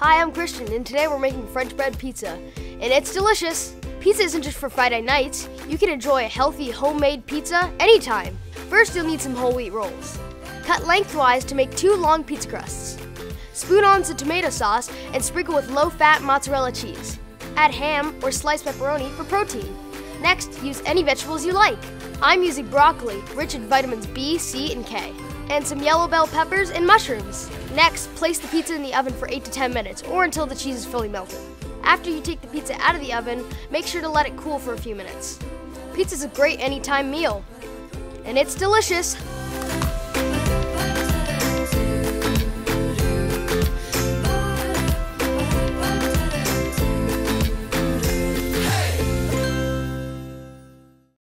Hi, I'm Christian, and today we're making French bread pizza, and it's delicious. Pizza isn't just for Friday nights. You can enjoy a healthy homemade pizza anytime. First, you'll need some whole wheat rolls. Cut lengthwise to make 2 long pizza crusts. Spoon on some tomato sauce and sprinkle with low-fat mozzarella cheese. Add ham or sliced pepperoni for protein. Next, use any vegetables you like. I'm using broccoli, rich in vitamins B, C, and K, and some yellow bell peppers and mushrooms. Next, place the pizza in the oven for 8 to 10 minutes or until the cheese is fully melted. After you take the pizza out of the oven, make sure to let it cool for a few minutes. Pizza's a great anytime meal, and it's delicious.